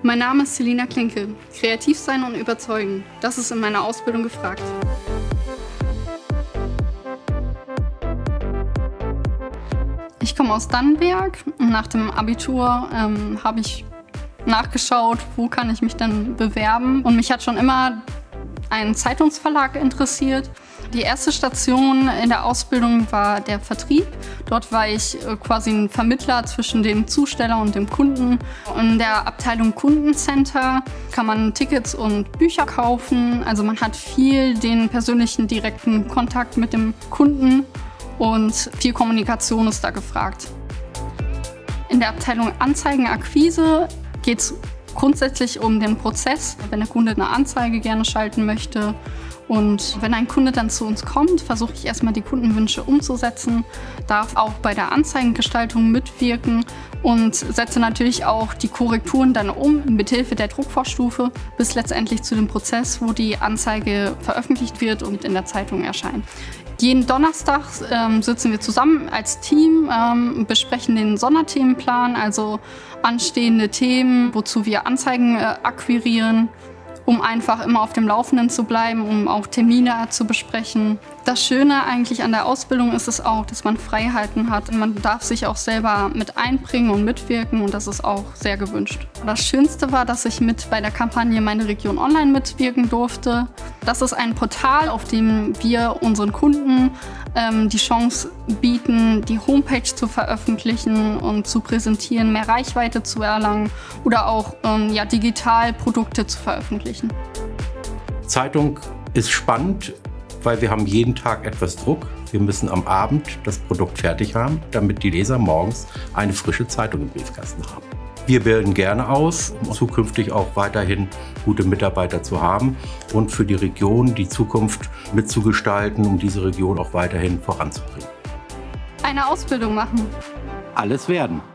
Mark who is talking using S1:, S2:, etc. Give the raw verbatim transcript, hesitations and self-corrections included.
S1: Mein Name ist Selina Klinke. Kreativ sein und überzeugen, das ist in meiner Ausbildung gefragt. Ich komme aus Dannenberg und nach dem Abitur ähm, habe ich nachgeschaut, wo kann ich mich denn bewerben. Und mich hat schon immer ein Zeitungsverlag interessiert. Die erste Station in der Ausbildung war der Vertrieb. Dort war ich quasi ein Vermittler zwischen dem Zusteller und dem Kunden. In der Abteilung Kundencenter kann man Tickets und Bücher kaufen. Also man hat viel den persönlichen direkten Kontakt mit dem Kunden und viel Kommunikation ist da gefragt. In der Abteilung Anzeigenakquise geht es grundsätzlich um den Prozess, wenn der Kunde eine Anzeige gerne schalten möchte. Und wenn ein Kunde dann zu uns kommt, versuche ich erstmal die Kundenwünsche umzusetzen, darf auch bei der Anzeigengestaltung mitwirken und setze natürlich auch die Korrekturen dann um mithilfe der Druckvorstufe bis letztendlich zu dem Prozess, wo die Anzeige veröffentlicht wird und in der Zeitung erscheint. Jeden Donnerstag ähm, sitzen wir zusammen als Team, ähm, besprechen den Sonderthemenplan, also anstehende Themen, wozu wir Anzeigen äh, akquirieren, um einfach immer auf dem Laufenden zu bleiben, um auch Termine zu besprechen. Das Schöne eigentlich an der Ausbildung ist es auch, dass man Freiheiten hat. Man darf sich auch selber mit einbringen und mitwirken und das ist auch sehr gewünscht. Das Schönste war, dass ich mit bei der Kampagne Meine Region Online mitwirken durfte. Das ist ein Portal, auf dem wir unseren Kunden ähm, die Chance bieten, die Homepage zu veröffentlichen und zu präsentieren, mehr Reichweite zu erlangen oder auch ähm, ja, digital Produkte zu veröffentlichen.
S2: Zeitung ist spannend, weil wir haben jeden Tag etwas Druck. Wir müssen am Abend das Produkt fertig haben, damit die Leser morgens eine frische Zeitung im Briefkasten haben. Wir bilden gerne aus, um zukünftig auch weiterhin gute Mitarbeiter zu haben und für die Region die Zukunft mitzugestalten, um diese Region auch weiterbringen voranzubringen.
S1: Eine Ausbildung machen.
S2: Alles werden.